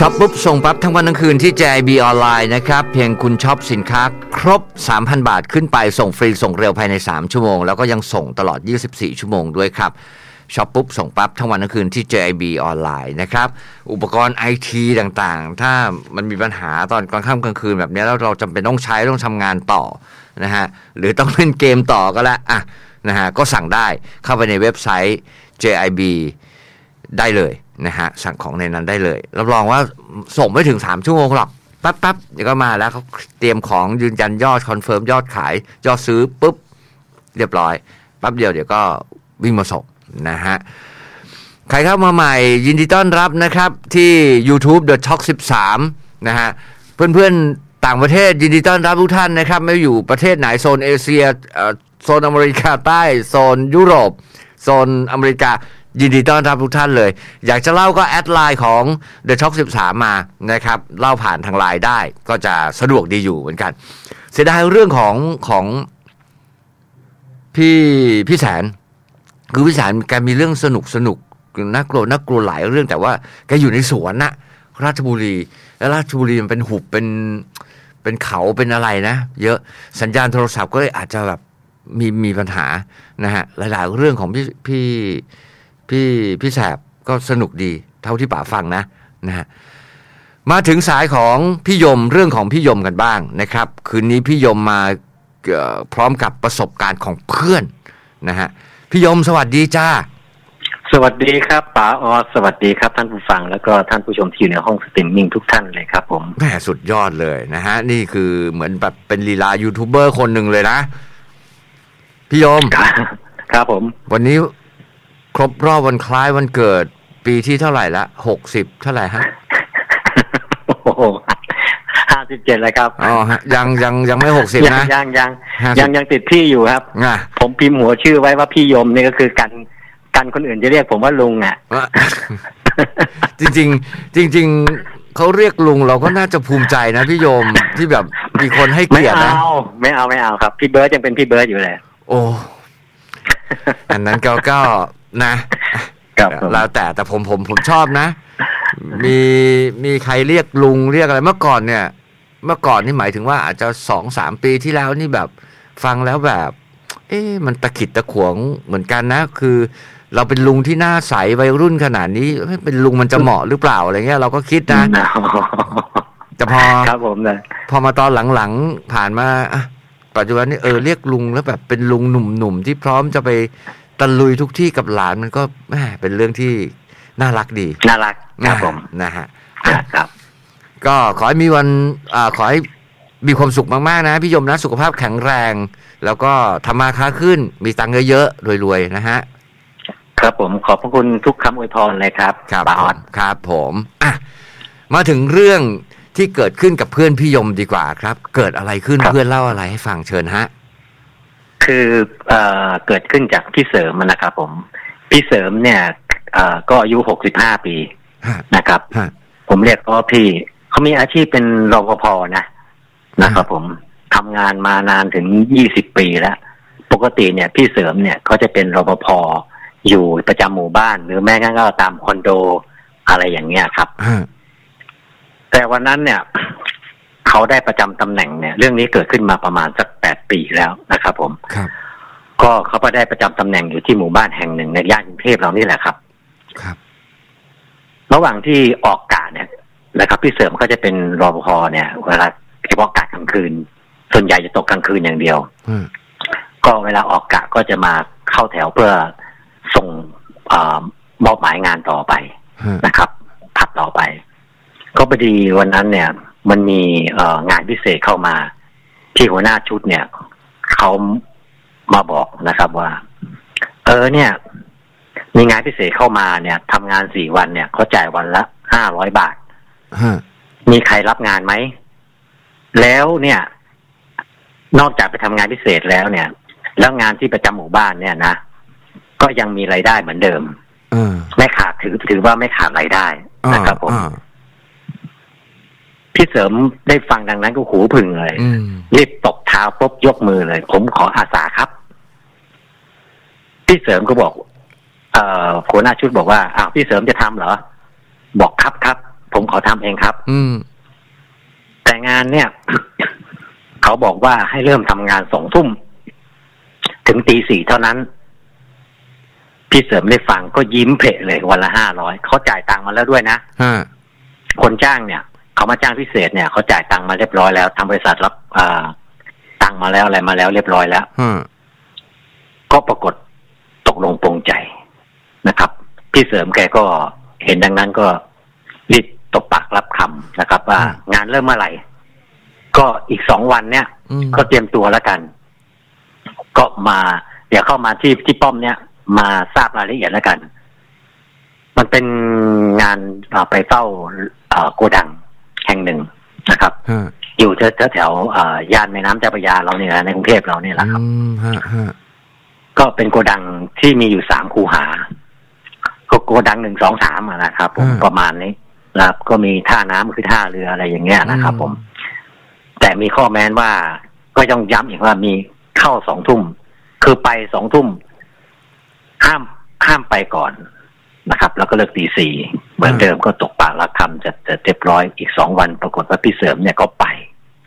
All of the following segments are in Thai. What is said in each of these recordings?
ช็อปปุ๊บส่งปั๊บทั้งวันทั้งคืนที่ JIB ออนไลน์นะครับเพียงคุณช็อปสินค้าครบ 3,000 บาทขึ้นไปส่งฟรีส่งเร็วภายใน3ชั่วโมงแล้วก็ยังส่งตลอด24ชั่วโมงด้วยครับช็อปปุ๊บส่งปั๊บทั้งวันทั้งคืนที่ JIB ออนไลน์นะครับอุปกรณ์ IT ต่างๆถ้ามันมีปัญหาตอนกลางค่ำกลางคืนแบบนี้แล้วเราจำเป็นต้องใช้ต้องทำงานต่อนะฮะหรือต้องเล่นเกมต่อก็แล้วอ่ะนะฮะก็สั่งได้เข้าไปในเว็บไซต์ JIB ได้เลยนะฮะสั่งของในนั้นได้เลยรับรองว่าส่งไม่ถึง3ชั่วโมงหรอกแป๊บๆเดี๋ยวก็มาแล้วเขาเตรียมของยืนยันยอดคอนเฟิร์มยอดขายยอดซื้อปุ๊บเรียบร้อยแป๊บเดียวเดี๋ยวก็วิ่งมาส่งนะฮะใครเข้ามาใหม่ยินดีต้อนรับนะครับที่ YouTube The Talk 13นะฮะเพื่อนๆต่างประเทศยินดีต้อนรับทุกท่านนะครับไม่อยู่ประเทศไหนโซนเอเชียโซนอเมริกาใต้โซนยุโรปโซนอเมริกายินดีต้อนรับทุกท่านเลยอยากจะเล่าก็แอดไลน์ของ The Talk 13มานะครับเล่าผ่านทางไลน์ได้ก็จะสะดวกดีอยู่เหมือนกันเสียดายเรื่องของพี่แสนคือพี่แสนแกมีเรื่องสนุกน่ากลัวหลายเรื่องแต่ว่าแกอยู่ในสวนน่ะราชบุรีแล้วราชบุรีมันเป็นหุบเป็นเขาเป็นอะไรนะเยอะสัญญาณโทรศัพท์ก็เลยอาจจะแบบมีปัญหานะฮะหลายๆเรื่องของพี่แสบก็สนุกดีเท่าที่ป๋าฟังนะฮะมาถึงสายของพี่ยมเรื่องของพี่ยมกันบ้างนะครับคืนนี้พี่ยมมาพร้อมกับประสบการณ์ของเพื่อนนะฮะพี่ยมสวัสดีจ้าสวัสดีครับป๋าออสวัสดีครับท่านผู้ฟังแล้วก็ท่านผู้ชมที่อยู่ในห้องสตรีมมิ่งทุกท่านเลยครับผมแหมสุดยอดเลยนะฮะนี่คือเหมือนแบบเป็นลีลายูทูบเบอร์คนหนึ่งเลยนะพี่ยมครับผมวันนี้ครบรอบวันคล้ายวันเกิดปีที่เท่าไหร่ละ60เท่าไหร่ฮะโอ้โห57แล้วครับอ๋อยังไม่60นะยังติดพี่อยู่ครับผมพิมพ์หัวชื่อไว้ว่าพี่ยมนี่ก็คือกันคนอื่นจะเรียกผมว่าลุงอ่ะจริงเขาเรียกลุงเราก็น่าจะภูมิใจนะพี่ยมที่แบบมีคนให้เกียรตินะไม่เอาครับพี่เบิร์ดยังเป็นพี่เบิร์ดอยู่เลยโอ้อันนั้นก็นะแล้วแต่ผมชอบนะมีใครเรียกลุงเรียกอะไรเมื่อก่อนนี่หมายถึงว่าอาจจะ 2-3 ปีที่แล้วนี่แบบฟังแล้วแบบมันตะขิดตะขวงเหมือนกันนะคือเราเป็นลุงที่หน้าใสวัยรุ่นขนาดนี้เป็นลุงมันจะเหมาะหรือเปล่าอะไรเงี้ยเราก็คิดนะแต่ครับผมนะพอมาตอนหลังๆผ่านมาปัจจุบันนี้เรียกลุงแล้วแบบเป็นลุงหนุ่มๆที่พร้อมจะไปตะลุยทุกที่กับหลานมันก็แหมเป็นเรื่องที่น่ารักดีน่ารักครับผมนะฮะครับก็ขอให้มีวันขอให้มีความสุขมากๆนะพี่ยมนะสุขภาพแข็งแรงแล้วก็ทำมาค้าขึ้นมีตังค์เยอะๆรวยๆนะฮะครับผมขอบพระคุณทุกคำอวยพรเลยครับป๋าออดครับผมมาถึงเรื่องที่เกิดขึ้นกับเพื่อนพี่ยมดีกว่าครับเกิดอะไรขึ้นเพื่อนเล่าอะไรให้ฟังเชิญฮะคือเกิดขึ้นจากพี่เสริมนะครับผมพี่เสริมเนี่ยก็อายุ65ปีนะครับผมเรียกเขาพี่เขามีอาชีพเป็นรปภนะครับผมทำงานมานานถึง20ปีแล้วปกติเนี่ยพี่เสริมเนี่ยเขาจะเป็นรปภอยู่ประจำหมู่บ้านหรือแม้กระทั่งก็ตามคอนโดอะไรอย่างเงี้ยครับแต่วันนั้นเนี่ยเขาได้ประจำตำแหน่งเนี่ยเรื่องนี้เกิดขึ้นมาประมาณสัก8ปีแล้วนะครับผมก็เขาไปได้ประจำตำแหน่งอยู่ที่หมู่บ้านแห่งหนึ่งในย่านกรุงเทพเรานี่แหละครับระหว่างที่ออกกะเนี่ยนะครับพี่เสริมเขาจะเป็นรปภเนี่ยเวลาเฉพาะกะกลางคืนส่วนใหญ่จะตกกลางคืนอย่างเดียวก็เวลาออกกะก็จะมาเข้าแถวเพื่อส่งมอบหมายงานต่อไปนะครับถัดต่อไปก็พอดีวันนั้นเนี่ยมันมีงานพิเศษเข้ามาที่หัวหน้าชุดเนี่ยเขามาบอกนะครับว่าเนี่ยมีงานพิเศษเข้ามาเนี่ยทำงาน4 วันเนี่ยเขาจ่ายวันละ500 บาทมีใครรับงานไหมแล้วเนี่ยนอกจากไปทำงานพิเศษแล้วเนี่ยแล้วงานที่ประจำหมู่บ้านเนี่ยนะก็ยังมีรายได้เหมือนเดิมไม่ขาดถือว่าไม่ขาดรายได้นะครับผมพี่เสริมได้ฟังดังนั้นก็หูผึ่งเลยรีบตบเท้าปุ๊บยกมือเลยผมขออาสาครับพี่เสริมก็บอกหัวหน้าชุดบอกว่าอ้าวพี่เสริมจะทำเหรอบอกครับผมขอทำเองครับแต่งานเนี่ย เขาบอกว่าให้เริ่มทำงาน2 ทุ่มถึงตี 4เท่านั้นพี่เสริมได้ฟังก็ยิ้มเผะเลยวันละ500เขาจ่ายตังค์มาแล้วด้วยนะคนจ้างเนี่ยเขามาจ้างพิเศษเนี่ยเขาจ่ายตังค์มาเรียบร้อยแล้วทางบริษัทรับตังค์มาแล้วอะไรมาแล้วเรียบร้อยแล้วก็ปรากฏตกลงปรงใจนะครับพี่เสริมแกก็เห็นดังนั้นก็รีบตบปากรับคำนะครับว่างานเริ่มเมื่อไหร่ก็อีก2 วันเนี่ยก็เตรียมตัวแล้วกันก็มาเดี๋ยวเข้ามาที่ป้อมเนี่ยมาทราบรายละเอียดแล้วกันมันเป็นงานไปเฝ้าโกดังแห่งหนึ่งนะครับอยู่แถวย่านแม่น้ำเจ้าพระยาเราเนี่ยในกรุงเทพเราเนี่ยแหละครับก็เป็นโกดังที่มีอยู่3 คูหาโกดัง1 2 3นะครับผมประมาณนี้แล้วก็มีท่าน้ำคือท่าเรืออะไรอย่างเงี้ยนะครับผมแต่มีข้อแม้ว่าก็ต้องย้ำอีกว่ามีเข้า2 ทุ่มคือไป2 ทุ่มห้ามไปก่อนนะครับแล้วก็เลิกตี 4เหมือนเดิมก็ตกปากรับคำจะเรียบร้อยอีก2 วันปรากฏว่าพี่เสริมเนี่ยก็ไป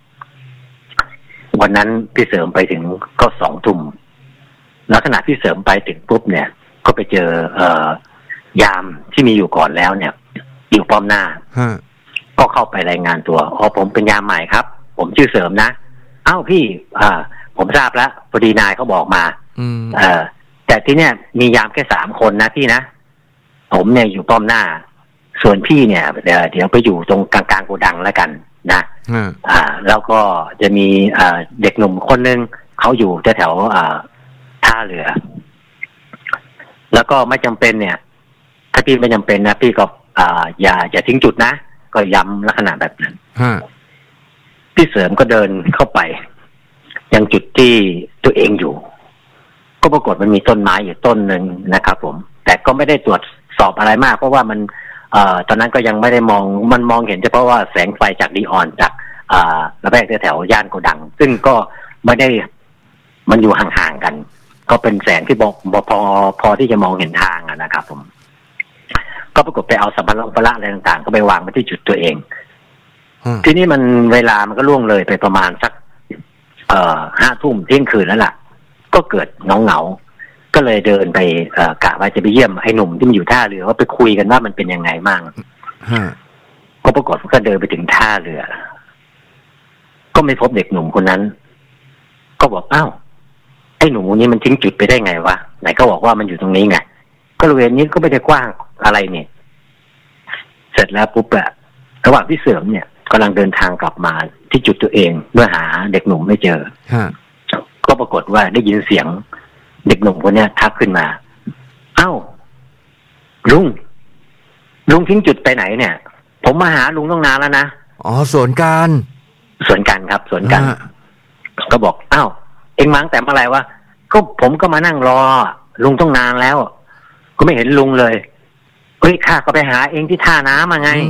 วันนั้นพี่เสริมไปถึงก็2 ทุ่มแล้วขณะพี่เสริมไปถึงปุ๊บเนี่ยก็ไปเจอยามที่มีอยู่ก่อนแล้วเนี่ยอยู่ป้อมหน้าก็เข้าไปรายงานตัวผมเป็นยามใหม่ครับผมชื่อเสริมนะเอ้าพี่ผมทราบแล้วพอดีนายเขาบอกมาแต่ที่เนี่ยมียามแค่3 คนนะพี่นะผมเนี่ยอยู่ป้อมหน้าส่วนพี่เนี่ยเดี๋ยวไปอยู่ตรงกลางโกดังแล้วกันนะแล้วก็จะมีเด็กหนุ่มคนนึงเขาอยู่แถวท่าเรือแล้วก็ไม่จำเป็นเนี่ยถ้าพี่ไม่จำเป็นนะพี่ก็อย่าทิ้งจุดนะก็ย้ำลักษณะแบบนั้นพี่เสริมก็เดินเข้าไปยังจุดที่ตัวเองอยู่ก็ปรากฏมันมีต้นไม้อยู่ต้นหนึ่งนะครับผมแต่ก็ไม่ได้ตรวจสอบอะไรมากเพราะว่ามันตอนนั้นก็ยังไม่ได้มันมองเห็นเฉพาะว่าแสงไฟจากนีออนจากระแวกแถวย่านโกดังซึ่งก็ไม่ได้มันอยู่ห่างๆกันก็เป็นแสงที่พอที่จะมองเห็นทางนะครับผมก็ปรากฏไปเอาสัมภาระอะไรต่างๆก็ไปวางไว้ที่จุดตัวเองทีนี้มันเวลามันก็ล่วงเลยไปประมาณสัก5 ทุ่มเที่ยงคืนแล้วล่ะก็เกิดเงาก็เลยเดินไปกะว่าจะไปเยี่ยมไอ้หนุ่มที่มันอยู่ท่าเรือว่าไปคุยกันว่ามันเป็นยังไงมั่งก็ปรากฏว่าก็เดินไปถึงท่าเรือก็ไม่พบเด็กหนุ่มคนนั้นก็บอกอ้าวไอ้หนุ่มคนนี้มันทิ้งจุดไปได้ไงวะไหนก็บอกว่ามันอยู่ตรงนี้ไงก็บริเวณนี้ก็ไม่ได้กว้างอะไรเนี่ยเสร็จแล้วปุ๊บอะระหว่างที่เสริมเนี่ยกำลังเดินทางกลับมาที่จุดตัวเองเมื่อหาเด็กหนุ่มไม่เจอก็ปรากฏว่าได้ยินเสียงเด็กหนุ่มคนนี้ทักขึ้นมาเอ้าลุงทิ้งจุดไปไหนเนี่ยผมมาหาลุงตั้งนานแล้วนะอ๋อสวนกันครับสวนกันก็บอกเอ้าเอ็งมาตั้งแต่เมื่อไหร่วะก็ผมก็มานั่งรอลุงต้องนานแล้วก็ไม่เห็นลุงเลยเฮ้ยข้าก็ไปหาเองที่ท่าน้ำมาไง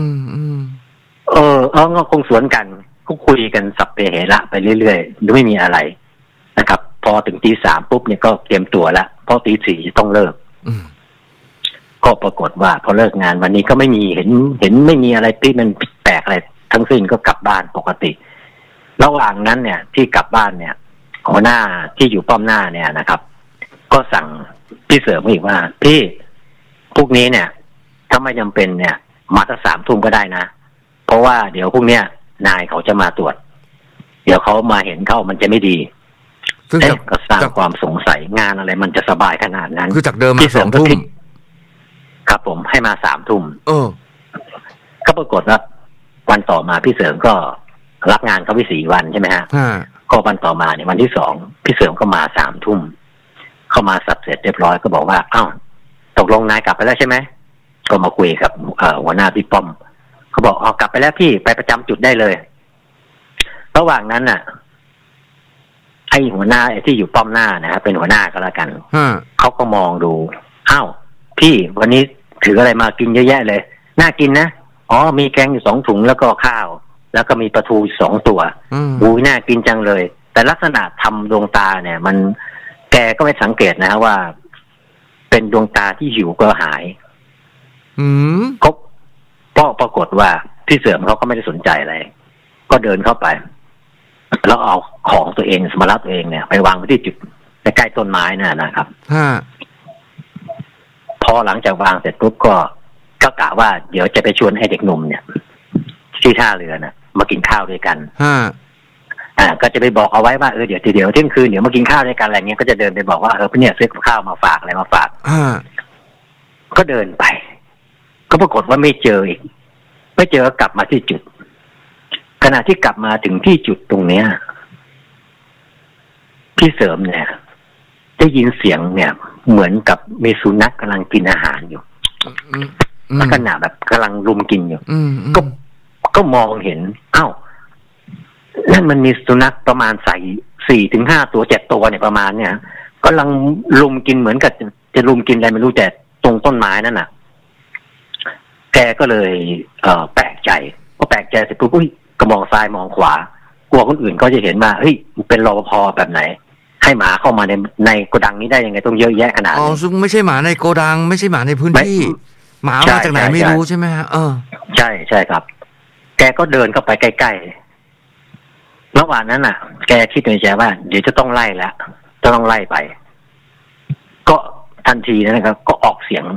ก็คงสวนกันก็คุยกันสัพเพเหระไปเรื่อยๆไม่มีอะไรนะครับพอถึงตี 3ปุ๊บเนี่ยก็เตรียมตัวละเพราะตี 4จะต้องเลิกก็ปรากฏว่าพอเลิกงานวันนี้ก็ไม่มีเห็นไม่มีอะไรที่มันแปลกอะไรทั้งสิ้นก็กลับบ้านปกติระหว่างนั้นเนี่ยที่กลับบ้านเนี่ยหัวหน้าที่อยู่ป้อมหน้าเนี่ยนะครับก็สั่งพี่เสริมอีกว่าพี่พวกนี้เนี่ยถ้าไม่จำเป็นเนี่ยมาตั้ง3 ทุ่มก็ได้นะเพราะว่าเดี๋ยวพวกเนี้ยนายเขาจะมาตรวจเดี๋ยวเขามาเห็นเข้ามันจะไม่ดีก็สร้างความสงสัยงานอะไรมันจะสบายขนาดนั้นคือจากเดิมมา2 ทุ่มครับผมให้มา3 ทุ่มก็ปรากฏว่าวันต่อมาพี่เสริมก็รับงานเขาไป4 วันใช่ไหมฮะก็วันต่อมาเนี่ยวันที่2พี่เสริมก็มา3 ทุ่มเข้ามาสับเสร็จเรียบร้อยก็บอกว่าอ้าวตกลงนายกลับไปแล้วใช่ไหมก็มาคุยกับหัวหน้าพี่ป้อมเขาบอกกลับไปแล้วพี่ไปประจำจุดได้เลยระหว่างนั้นน่ะไอ้หัวหน้าที่อยู่ป้อมหน้านะครับเป็นหัวหน้าก็แล้วกันเขาก็มองดูอ้าวพี่วันนี้ถืออะไรมากินเยอะแยะเลยน่ากินนะมีแกงอยู่2 ถุงแล้วก็ข้าวแล้วก็มีปลาทู2 ตัวน่ากินจังเลยแต่ลักษณะทำดวงตาเนี่ยมันแกก็ไม่สังเกตนะว่าเป็นดวงตาที่หิวก็หายก็ก็ปรากฏว่าพี่เสริมเขาก็ไม่ได้สนใจอะไรก็เดินเข้าไปแล้วเอาของตัวเองสมบัติตัวเองเนี่ยไปวางไว้ที่จุดใกล้ต้นไม้น่ะนะครับพอหลังจากวางเสร็จปุ๊บก็กะว่าเดี๋ยวจะไปชวนให้เด็กหนุ่มเนี่ยที่ท่าเรือน่ะมากินข้าวด้วยกันก็จะไปบอกเอาไว้ว่าเดี๋ยวเที่ยงคืนเดี๋ยวมากินข้าวด้วยกันอะไรเงี้ยก็จะเดินไปบอกว่าเนี่ยซื้อข้าวมาฝากอะไรมาฝากก็เดินไปก็ปรากฏว่าไม่เจออีกไม่เจอกลับมาที่จุดขณะที่กลับมาถึงที่จุดตรงเนี้ยพี่เสริมเนี่ยได้ยินเสียงเนี่ยเหมือนกับมีสุนัขกำลังกินอาหารอยู่ลักษณะแบบกำลังรุมกินอยู่ก็มองเห็นนั่นมันมีสุนัขประมาณ4 ถึง 5 ตัว 7 ตัวเนี่ยประมาณเนี่ยกำลังรุมกินเหมือนกับจะรุมกินอะไรไม่รู้แต่ตรงต้นไม้นั่นน่ะแกก็เลยแปลกใจพอแปลกใจเสร็จปุ๊บก็มองซ้ายมองขวากลัวคนอื่นก็จะเห็นว่าเป็นรปภแบบไหนให้หมาเข้ามาในโกดังนี้ได้ยังไงต้องเยอะแยะขนาดนี้ซึ่งไม่ใช่หมาในโกดังไม่ใช่หมาในพื้นที่หมามาจากไหนไม่รู้ใช่ไหมฮะใช่ครับแกก็เดินเข้าไปใกล้ๆระหว่างนั้นน่ะแกคิดในใจว่าเดี๋ยวจะต้องไล่แล้วจะต้องไล่ไปก็ทันทีนะครับก็ออกเสียง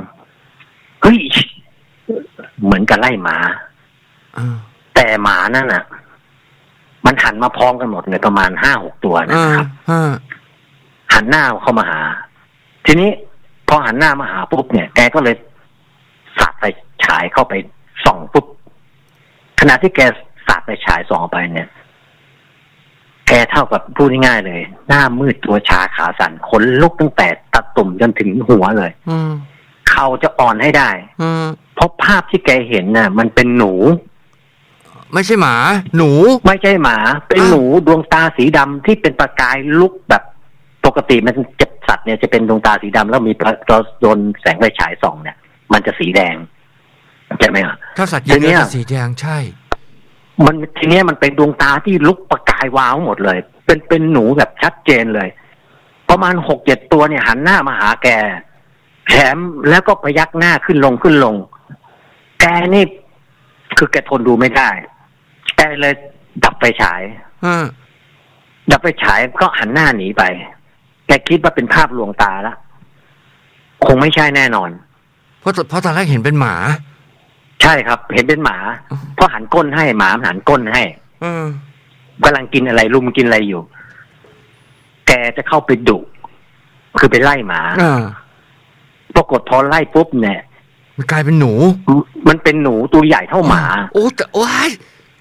เหมือนกับไล่หมาแต่หมานั่นน่ะมันหันมาพร้อมกันหมดเลยประมาณ 5-6 ตัวนะครับหันหน้าเข้ามาหาทีนี้พอหันหน้ามาหาปุ๊บเนี่ยแกก็เลยสาดไฟฉายเข้าไปส่องปุ๊บขณะที่แกสาดไฟฉายส่องไปเนี่ยแกเท่ากับพูดง่ายๆเลยหน้ามืดตัวชาขาสั่นขนลุกตั้งแต่ตาตุ่มจนถึงหัวเลยเขาจะอ่อนให้ได้เพราะภาพที่แกเห็นน่ะมันเป็นหนูไม่ใช่หมาหนูไม่ใช่หมาเป็นหนูดวงตาสีดำที่เป็นประกายลุกแบบปกติมันจะสัตว์เนี่ยจะเป็นดวงตาสีดำแล้วมีโดนแสงไฟฉายส่องเนี่ยมันจะสีแดงใช่ไหมอ่ะถ้าสัตว์อย่างนี้จะสีแดงใช่มันทีนี้มันเป็นดวงตาที่ลุกประกายวาวหมดเลยเป็นหนูแบบชัดเจนเลยประมาณ 6-7 ตัวเนี่ยหันหน้ามาหาแกแถมแล้วก็พยักหน้าขึ้นลงแกนี่คือแกทนดูไม่ได้แกเลยดับไฟฉายดับไฟฉายก็หันหน้าหนีไปแกคิดว่าเป็นภาพลวงตาแล้วคงไม่ใช่แน่นอนเพราะตอนแรกเห็นเป็นหมาใช่ครับเห็นเป็นหมาเพราะหันก้นให้หมาหันก้นให้กำลังกินอะไรลุมกินอะไรอยู่แกจะเข้าไปดุคือไปไล่หมาปรากฏพอไล่ปุ๊บเนี่ยมันกลายเป็นหนูมันเป็นหนูตัวใหญ่เท่าหมาโอ้แต่ว้าย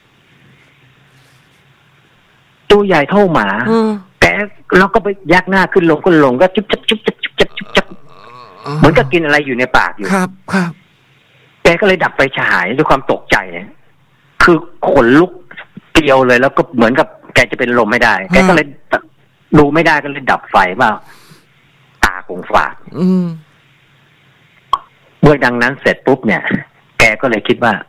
ตัวใหญ่เท่าหมาแกแล้วก็ไปยักหน้าขึ้นลงก็จุ๊บจับเหมือนกับกินอะไรอยู่ในปากอยู่ครับแกก็เลยดับไฟฉายด้วยความตกใจคือขนลุกเกลียวเลยแล้วก็เหมือนกับแกจะเป็นลมไม่ได้แกก็เลยดูไม่ได้ก็เลยดับไฟว่าตาคงฝาดเมื่อดังนั้นเสร็จปุ๊บเนี่ยแกก็เลยคิดว่า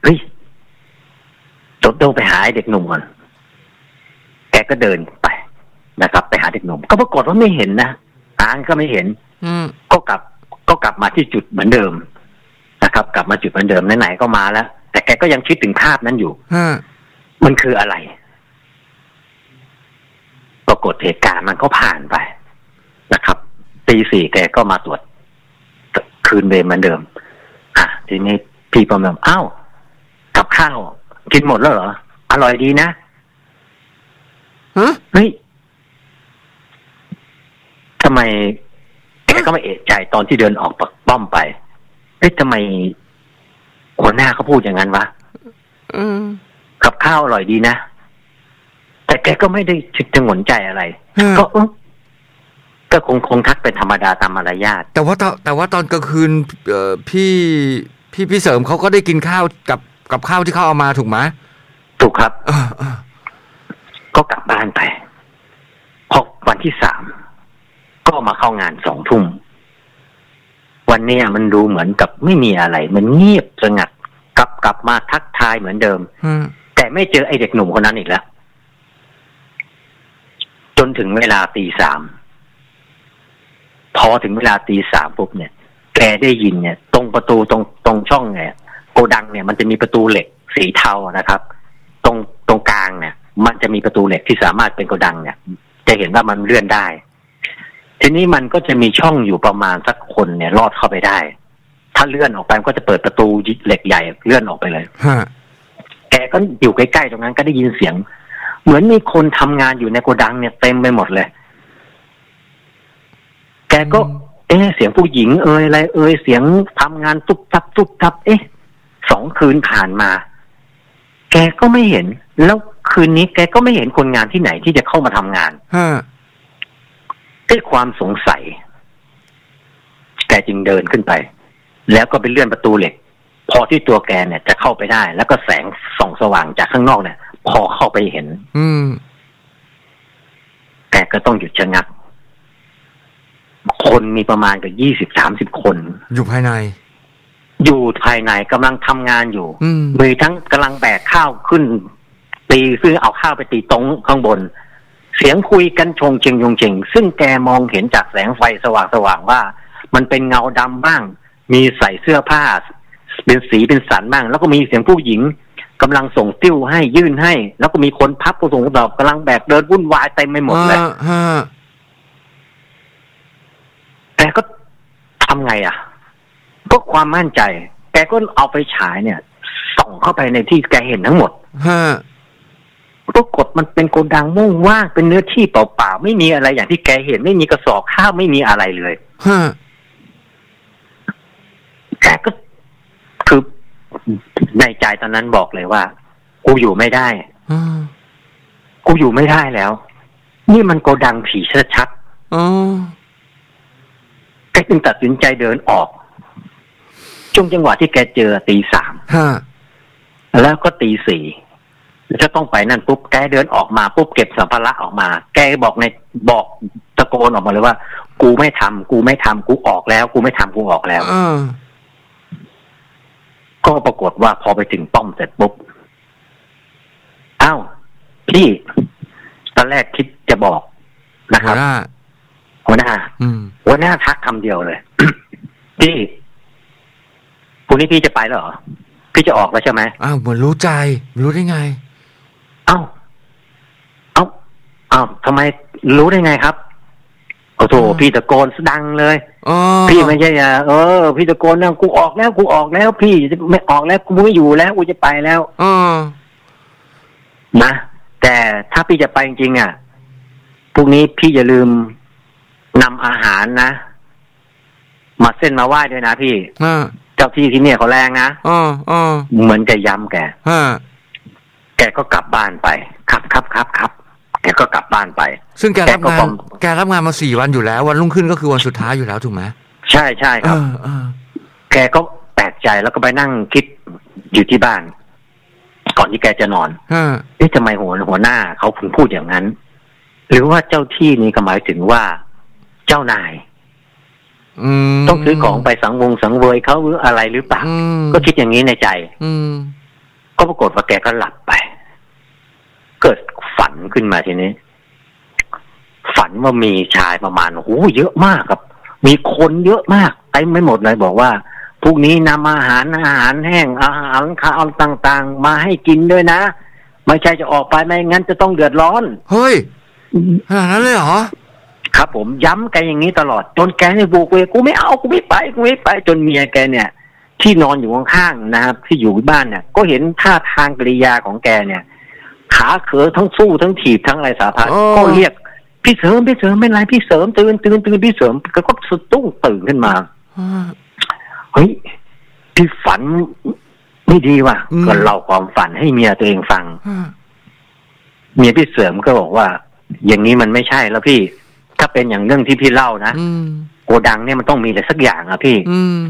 ต้องไปหาเด็กหนุ่มก่อนแกก็เดินไปนะครับไปหาเด็กหนุ่มก็ปรากฏว่าไม่เห็นนะก็ไม่เห็นก็กลับมาที่จุดเหมือนเดิมนะครับกลับมาจุดเหมือนเดิมไหนๆก็มาแล้วแต่แกก็ยังคิดถึงภาพนั้นอยู่มันคืออะไรปรากฏเหตุการณ์มันก็ผ่านไปนะครับ 4:00แกก็มาตรวจคืนเวรเหมือนเดิมทีนี้พี่ประเมินกับข้าวกินหมดแล้วเหรออร่อยดีนะเฮ้ยทำไมแกก็ไม่เอะใจตอนที่เดินออกป้อมไปทำไมหัวหน้าเขาพูดอย่างนั้นวะกับข้าวอร่อยดีนะแต่แกก็ไม่ได้จะหงุดใจอะไรก็คงทักเป็นธรรมดาตามมารยาทแต่ว่าตอนกลางคืนพี่เสริมเขาก็ได้กินข้าวกับข้าวที่เขาเอามาถูกไหมถูกครับก็กลับบ้านไปพอวันที่ 3ก็มาเข้างาน20:00 น.วันนี้มันดูเหมือนกับไม่มีอะไรมันเงียบสงัดกลับมาทักทายเหมือนเดิมแต่ไม่เจอไอ้เด็กหนุ่มคนนั้นอีกแล้วจนถึงเวลา 3:00 น.พอถึงเวลา 3:00 น.ปุ๊บเนี่ยแกได้ยินเนี่ยตรงประตูตรงช่องเนี่ยโกดังเนี่ยมันจะมีประตูเหล็กสีเทานะครับตรงกลางเนี่ยมันจะมีประตูเหล็กที่สามารถเป็นโกดังเนี่ยจะเห็นว่ามันเลื่อนได้ทีนี้มันก็จะมีช่องอยู่ประมาณสักคนเนี่ยลอดเข้าไปได้ถ้าเลื่อนออกไปมันก็จะเปิดประตูเหล็กใหญ่เลื่อนออกไปเลยแกก็อยู่ใกล้ๆตรงนั้นก็ได้ยินเสียงเหมือนมีคนทำงานอยู่ในโกดังเนี่ยเต็มไปหมดเลยแกก็เสียงผู้หญิงอะไรเสียงทำงานตุ๊บตับตุ๊บตับ2 คืนผ่านมาแกก็ไม่เห็นแล้วคืนนี้แกก็ไม่เห็นคนงานที่ไหนที่จะเข้ามาทำงานด้วยความสงสัยแกจึงเดินขึ้นไปแล้วก็ไปเลื่อนประตูเหล็กพอที่ตัวแกเนี่ยจะเข้าไปได้แล้วก็แสงส่องสว่างจากข้างนอกเนี่ยพอเข้าไปเห็นแกก็ต้องหยุดชะงักคนมีประมาณกับ20-30 คนอยู่ภายในกำลังทำงานอยู่มีทั้งกำลังแบกข้าวขึ้นตีซึ่งเอาข้าวไปตีตรงข้างบนเสียงคุยกันชงเชงยงเชงซึ่งแกมองเห็นจากแสงไฟสว่างว่ามันเป็นเงาดำบ้างมีใส่เสื้อผ้าเป็นสีเป็นสันบ้างแล้วก็มีเสียงผู้หญิงกำลังส่งติ้วให้ยื่นให้แล้วก็มีคนพับกระส่งกระดาษกำลังแบกเดินวุ่นวายเต็มไปหมดเลยแต่ก็ทำไงก็ความมั่นใจแกก็เอาไปฉายเนี่ยส่องเข้าไปในที่แกเห็นทั้งหมดปรากฏมันเป็นโกดังว่างเป็นเนื้อที่เปล่าๆไม่มีอะไรอย่างที่แกเห็นไม่มีกระสอบข้าวไม่มีอะไรเลยแกก็คือในใจตอนนั้นบอกเลยว่ากูอยู่ไม่ได้กูอยู่ไม่ได้แล้วนี่มันโกดังผีชัดๆแกจึงตัดสินใจเดินออกช่วงจังหวะที่แกเจอ 3:00 แล้วก็ 4:00จะต้องไปนั่นปุ๊บแกเดินออกมาปุ๊บเก็บสัมภาระออกมาแกบอกตะโกนออกมาเลยว่ากูไม่ทำกูออกแล้วกูไม่ทำกูออกแล้วก็ปรากฏว่าพอไปถึงป้อมเสร็จปุ๊บอ้าวพี่ตอนแรกคิดจะบอกนะครับหัวหน้าทักคำเดียวเลย พี่พรุ่งนี้พี่จะไปแล้วเหรอพี่จะออกแล้วใช่ไหมอ้าวเหมือนรู้ใจรู้ได้ไงอ้าวทำไมรู้ได้ไงครับโอ้โหพี่ตะโกนดังเลยพี่ไม่ใช่พี่ตะโกนนะกูออกแล้วพี่ไม่ออกแล้วกูไม่อยู่แล้วกูจะไปแล้วนะแต่ถ้าพี่จะไปจริงๆพรุ่งนี้พี่อย่าลืมนำอาหารนะมาเส้นมาไหว้ด้วยนะพี่เจ้าที่ที่เนี่ยเขาแรงนะเหมือนจะย้ำแกก็กลับบ้านไปครับแกก็กลับบ้านไปซึ่งแกรับงานมา4 วันอยู่แล้ววันรุ่งขึ้นก็คือวันสุดท้ายอยู่แล้วถูกไหมใช่ครับแกก็แปลกใจแล้วก็ไปนั่งคิดอยู่ที่บ้านก่อนที่แกจะนอนทำไมหัวหน้าเขาถึงพูดอย่างนั้นหรือว่าเจ้าที่นี้ก็หมายถึงว่าเจ้านายต้องซื้อของไปสังเวยเขาหรืออะไรหรือเปล่าก็คิดอย่างนี้ในใจก็ปรากฏว่าแกก็หลับไปเกิดฝันขึ้นมาทีนี้ฝันว่ามีชายประมาณเยอะมากครับมีคนเยอะมากเต็มไม่หมดเลยบอกว่าพรุ่งนี้นำอาหารแห้งอาหารข้าวต่างๆมาให้กินด้วยนะไม่ใช่จะออกไปไม่งั้นจะต้องเดือดร้อนเฮ้ยขนาดนั้นเลยเหรอครับผมย้ำแกอย่างนี้ตลอดจนแกเนี่ยบุกเวกูไม่เอากูไม่ไปจนเมียแกเนี่ยที่นอนอยู่ข้างๆนะครับที่อยู่บ้านเนี่ยก็เห็นท่าทางกริยาของแกเนี่ยขาเขอทั้งสู้ทั้งถีบทั้งอะไรสารพัดก็เรียกพี่เสริมไม่ไรพี่เสริมตื่นพี่เสริมก็สะดุ้งตื่นขึ้นมาเฮ้ยพี่ฝันไม่ดีว่ะก็เล่าความฝันให้เมียตัวเองฟังเมียพี่เสริมก็บอกว่าอย่างนี้มันไม่ใช่แล้วพี่ถ้าเป็นอย่างเรื่องที่พี่เล่านะโกดังเนี่ยมันต้องมีอะไรสักอย่างอะพี่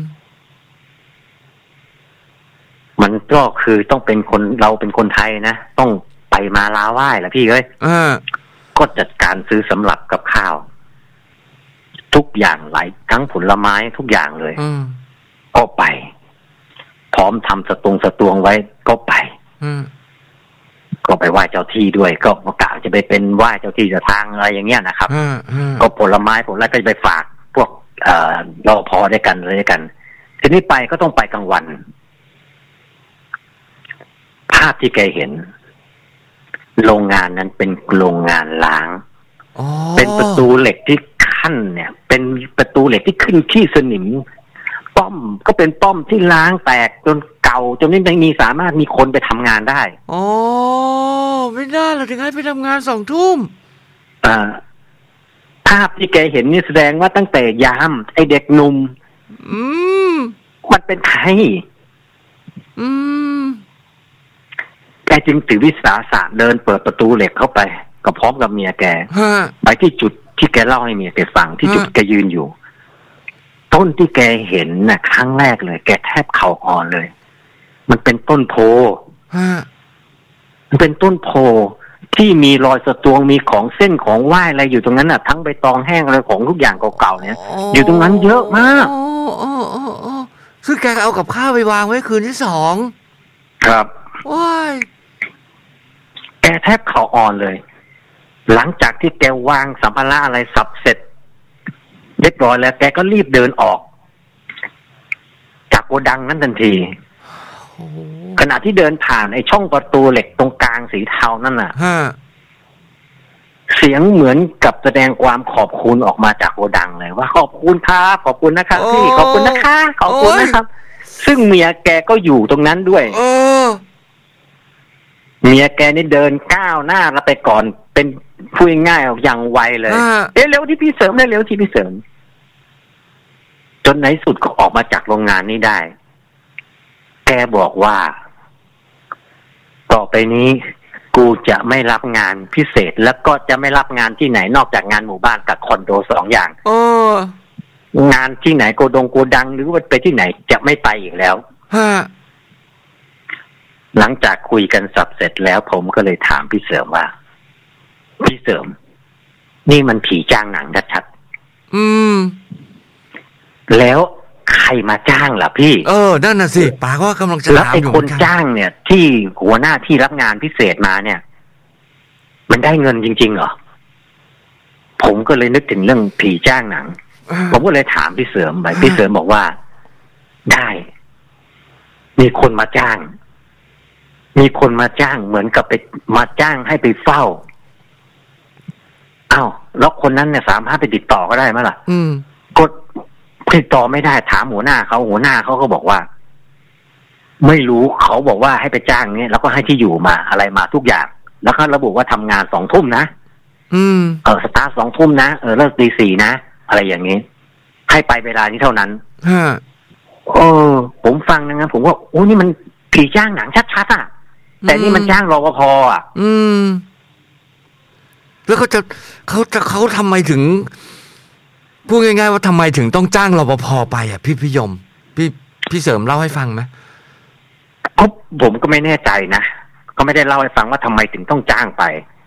มันก็คือต้องเป็นคนเราเป็นคนไทยนะต้องไปมาลาไหว้แหละพี่เอ้ยก็จัดการซื้อสำหรับกับข้าวทุกอย่างหลายทั้งผลไม้ทุกอย่างเลยก็ไปพร้อมทำสตวงไว้ก็ไปก็ไปไหว้เจ้าที่ด้วยก็กะจะไปเป็นไหว้เจ้าที่เจ้าทางอะไรอย่างเงี้ยนะครับก็ผลไม้ก็จะไปฝากพวกรปภด้วยกันเลยกันทีนี้ไปก็ต้องไปกลางวันาพที่แกเห็นโรงงานนั้นเป็นโรงงานล้างเป็นประตูเหล็กที่ขั้นเนี่ยเป็นประตูเหล็กที่ขึ้นขี้สนิมป้อมก็เป็นป้อมที่ล้างแตกจนเก่าจนไม่มีสามารถมีคนไปทำงานได้อ๋อไม่ได้หรอกถึงให้ไปทำงาน2 ทุ่มภาพที่แกเห็นนี่แสดงว่าตั้งแต่ยามไอเด็กหนุ่มมันเป็นใครแกจึงถือวิสาสะเดินเปิดประตูเหล็กเข้าไปก็พร้อมกับเมียแกไปที่จุดที่แกเล่าให้เมียแกฟังที่จุดแกยืนอยู่ต้นที่แกเห็นน่ะครั้งแรกเลยแกแทบเข่าอ่อนเลยมันเป็นต้นโพมันเป็นต้นโพที่มีรอยสตวงมีของเส้นของไหว้อะไรอยู่ตรงนั้นน่ะทั้งใบตองแห้งอะไรของทุกอย่างเก่าๆเนี่ยอยู่ตรงนั้นเยอะมากซึ่งแกเอากับข้าวไปวางไว้คืนที่2 ครับว้ายแกแทบเข่าอ่อนเลยหลังจากที่แกวางสัมภาระอะไรสับเสร็จเรียบร้อยแล้วแกก็รีบเดินออกจากโกดังนั้นทันทีขณะที่เดินผ่านไอ้ช่องประตูเหล็กตรงกลางสีเทานั่นน่ะเสียงเหมือนกับแสดงความขอบคุณออกมาจากโกดังเลยว่าขอบคุณครับขอบคุณนะครับพี่ขอบคุณนะคะขอบคุณนะครับซึ่งเมียแกก็อยู่ตรงนั้นด้วยเมียแกนี่เดินก้าวหน้าแล้วไปก่อนเป็นพูดง่ายๆอย่างไวเลยเร็วที่พี่เสริมได้เร็วที่พี่เสริมจนในสุดก็ออกมาจากโรงงานนี้ได้แกบอกว่าต่อไปนี้กูจะไม่รับงานพิเศษแล้วก็จะไม่รับงานที่ไหนนอกจากงานหมู่บ้านกับคอนโด2 อย่างงานที่ไหนโกดังหรือว่าไปที่ไหนจะไม่ไปอีกแล้วหลังจากคุยกันสับเสร็จแล้วผมก็เลยถามพี่เสริมว่าพี่เสริมนี่มันผีจ้างหนังชัดๆแล้วใครมาจ้างล่ะพี่นั่นน่ะสิป๋าก็กำลังจะถามอยู่แล้วไอ้คนจ้างเนี่ยที่หัวหน้าที่รับงานพิเศษมาเนี่ยมันได้เงินจริงๆเหรอผมก็เลยนึกถึงเรื่องผีจ้างหนังผมก็เลยถามพี่เสริมไปพี่เสริมบอกว่าได้มีคนมาจ้างเหมือนกับไปมาจ้างให้ไปเฝ้าอ้าวแล้วคนนั้นเนี่ยสามารถไปติดต่อก็ได้ไหมล่ะกดติดต่อไม่ได้ถามหัวหน้าเขาก็บอกว่าไม่รู้เขาบอกว่าให้ไปจ้างเนี่ยแล้วก็ให้ที่อยู่มาอะไรมาทุกอย่างแล้วก็ระบุว่าทำงาน2 ทุ่มนะสตาร์ท2 ทุ่มนะเลิกตี 4นะอะไรอย่างนี้ให้ไปเวลานี้เท่านั้นผมฟังนะผมว่าโอ้นี่มันผีจ้างหนังชัดๆอ่ะแต่นี่มันจ้างรปภอ่ะแล้วเขาทำไมถึงพูดง่ายๆว่าทำไมถึงต้องจ้างรปภไปอ่ะพี่ยมพี่เสริมเล่าให้ฟังไหมผมก็ไม่แน่ใจนะก็ไม่ได้เล่าให้ฟังว่าทำไมถึงต้องจ้างไป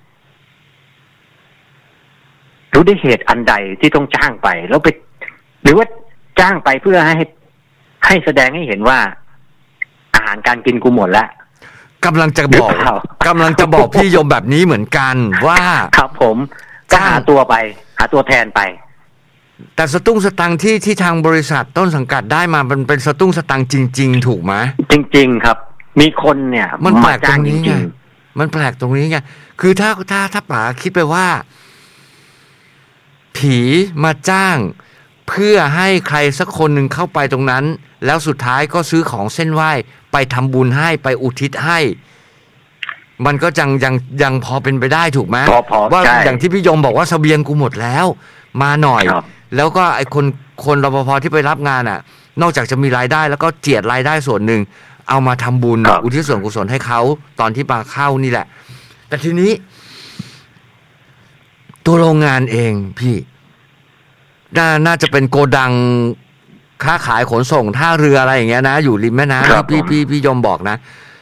รู้ได้เหตุอันใดที่ต้องจ้างไปแล้วไปหรือว่าจ้างไปเพื่อให้แสดงให้เห็นว่าอาหารการกินกูหมดแล้วกำลังจะบอกพี่ยมแบบนี้เหมือนกันว่าครับผมก็หาตัวแทนไปแต่สตุ้งสตังที่ทางบริษัทต้นสังกัดได้มามันเป็นสตุ้งสตังจริงๆถูกไหมจริงๆครับมีคนเนี่ยมันแปลกตรงนี้ไงมันแปลกตรงนี้ไงคือถ้าป๋าคิดไปว่าผีมาจ้างเพื่อให้ใครสักคนหนึ่งเข้าไปตรงนั้นแล้วสุดท้ายก็ซื้อของเส้นไหว้ไปทำบุญให้ไปอุทิศให้มันก็ยังพอเป็นไปได้ถูกไหมว่าอย่างที่พี่ยมบอกว่าเสบียงกูหมดแล้วมาหน่อยแล้วก็ไอ้คนรปภที่ไปรับงานอ่ะนอกจากจะมีรายได้แล้วก็เจียดรายได้ส่วนหนึ่งเอามาทำบุญอุทิศส่วนกุศลให้เขาตอนที่มาเข้านี่แหละแต่ทีนี้ตัวโรงงานเองพี่น่าจะเป็นโกดังค้าขายขนส่งท่าเรืออะไรอย่างเงี้ยนะอยู่ริมแม่น้ำพี่ยมบอกนะ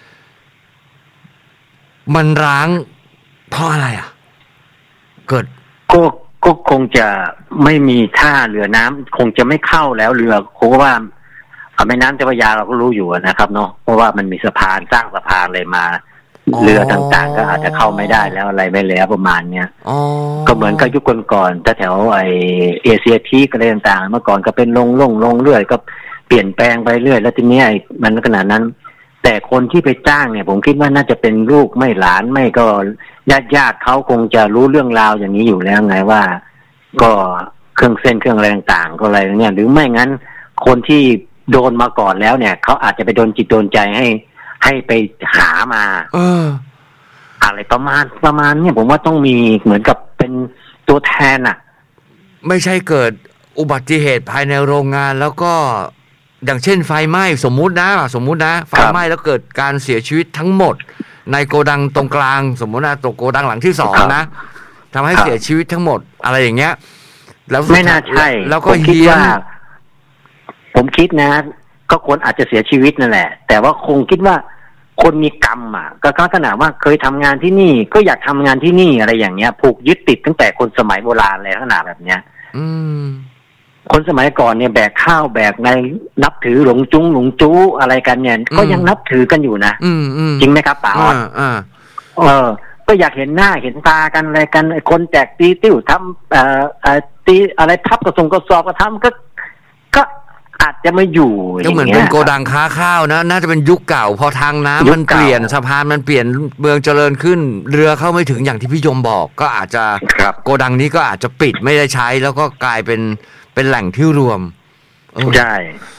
มันร้างเพราะอะไรอ่ะเกิดก็คงจะไม่มีท่าเรือน้ำคงจะไม่เข้าแล้วเรือคงว่าแม่น้ำเจ้าพระยาเราก็รู้อยู่นะครับเนาะเพราะว่ามันมีสะพานสร้างสะพานอะไรมาเรือต่างๆก็อาจจะเข้าไม่ได้แล้วอะไรไม่แล้วประมาณเนี้ยก็เหมือนกับยุคก่อนๆแถวไอเอเชียทีก็อะไรต่างๆเมื่อก่อนก็เป็นลงเรื่อยก็เปลี่ยนแปลงไปเรื่อยแล้วทีนี้ไอ้มันขนาดนั้นแต่คนที่ไปจ้างเนี่ยผมคิดว่าน่าจะเป็นลูกไม่หลานไม่ก็ญาติเขาคงจะรู้เรื่องราวอย่างนี้อยู่แล้วไงว่าก็เครื่องเส้นเครื่องอะไรต่างๆก็อะไรเนี่ยหรือไม่งั้นคนที่โดนมาก่อนแล้วเนี่ยเขาอาจจะไปโดนจิตโดนใจให้ไปหามาอะไรประมาณเนี่ยผมว่าต้องมีเหมือนกับเป็นตัวแทนอ่ะไม่ใช่เกิดอุบัติเหตุภายในโรงงานแล้วก็อย่างเช่นไฟไหม้สมมุตินะไฟไหม้แล้วเกิดการเสียชีวิตทั้งหมดในโกดังตรงกลางสมมุตินะตรงโกดังหลังที่2นะทำให้เสียชีวิตทั้งหมดอะไรอย่างเงี้ยแล้วไม่น่าใช่แล้วก็เฮียผมคิดนะก็คนอาจจะเสียชีวิตนั่นแหละแต่ว่าคงคิดว่าคนมีกรรมอ่ะก็ลักษณะว่าเคยทำงานที่นี่ก็อยากทำงานที่นี่อะไรอย่างเงี้ยผูกยึดติดตั้งแต่คนสมัยโบราณเลยลักษณะแบบเนี้ยคนสมัยก่อนเนี่ยแบกข้าวแบกในนับถือหลงจู้อะไรกันเนี่ยก็ยังนับถือกันอยู่นะจริงไหมครับป๋าก็อยากเห็นหน้าเห็นตากันอะไรกันคนแจกตีติ้วทำตีอะไรทับกระสงกระสอบกระทำก็อาจจะไม่อยู่ก็เหมือนเป็นโกดังค้าข้าวนะน่าจะเป็นยุคเก่าพอทางน้ำมันเปลี่ยนสะพานมันเปลี่ยนเมืองเจริญขึ้นเรือเข้าไม่ถึงอย่างที่พี่ยมบอกก็อาจจะโกดังนี้ก็อาจจะปิดไม่ได้ใช้แล้วก็กลายเป็นแหล่งที่รวมใช่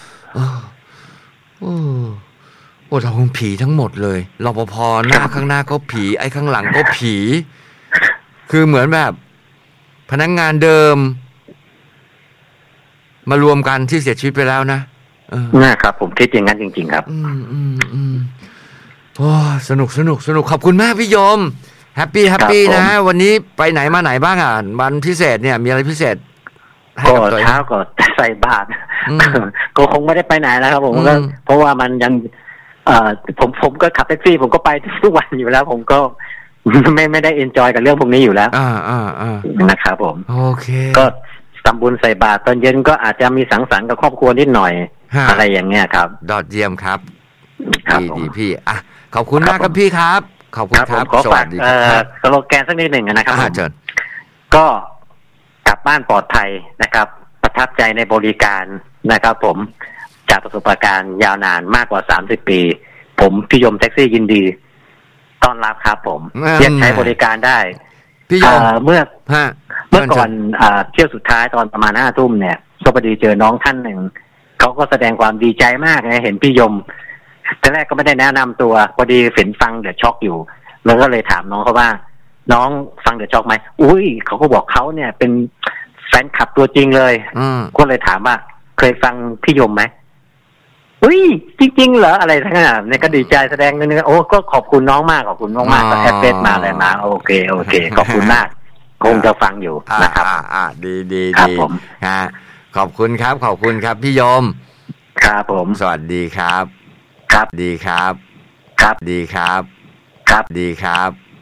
โอ้เราคงผีทั้งหมดเลยรปภหน้าข้างหน้าก็ผีไอ้ข้างหลังก็ผีคือเหมือนแบบพนักงานเดิมมารวมกันที่เสียชีวิตไปแล้วนะนะครับผมคิดอย่างนั้นจริงๆครับโอ้สนุกขอบคุณมากพี่ยมแฮปปี้นะวันนี้ไปไหนมาไหนบ้างอ่ะวันพิเศษเนี่ยมีอะไรพิเศษก็เช้าก็ใส่บาตรก็คงไม่ได้ไปไหนแล้วครับผมก็เพราะว่ามันยังผมก็ขับแท็กซี่ผมก็ไปทุกวันอยู่แล้วผมก็ไม่ได้เอนจอยกับเรื่องพวกนี้อยู่แล้วนะครับผมโอเคก็ทำบุญใส่บาตรตอนเย็นก็อาจจะมีสังสรรค์กับครอบครัวนิดหน่อยอะไรอย่างเงี้ยครับดอดเยี่ยมครับดีพี่อ่ะขอบคุณมากครับพี่ครับขอบคุณครับขอฝากสโลแกนสักนิดหนึ่งนะครับเชิญก็กลับบ้านปลอดภัยนะครับประทับใจในบริการนะครับผมจากประสบการณ์ยาวนานมากกว่า30 ปีผมพี่ยมแท็กซี่ยินดีต้อนรับครับผมเรียกใช้บริการได้พี่ยมเมื่อก่อนเที่ยวสุดท้ายตอนประมาณ5 ทุ่มเนี่ยก็พอดีเจอน้องท่านหนึ่งเขาก็แสดงความดีใจมากเลยเห็นพี่ยมแต่แรกก็ไม่ได้แนะนำตัวพอดีเห็นฟังเดอะช็อคอยู่แล้วก็เลยถามน้องเขาว่าน้องฟังเดอะช็อคไหมอุ้ยเขาก็บอกเขาเนี่ยเป็นแฟนคลับตัวจริงเลยก็เลยถามว่าเคยฟังพี่ยมไหมอุ้ยจริงๆเหรออะไรทั้งนั้นเนี่ยก็ดีใจแสดงนึงโอ้ก็ขอบคุณน้องมากขอบคุณมากก็แอปเฟซมาเลยนะโอเคขอบคุณมากคงจะฟังอยู่นะครับดีฮะขอบคุณครับพี่ยมครับผมสวัสดีครับครับดีครับครับดีครับครับดีครับ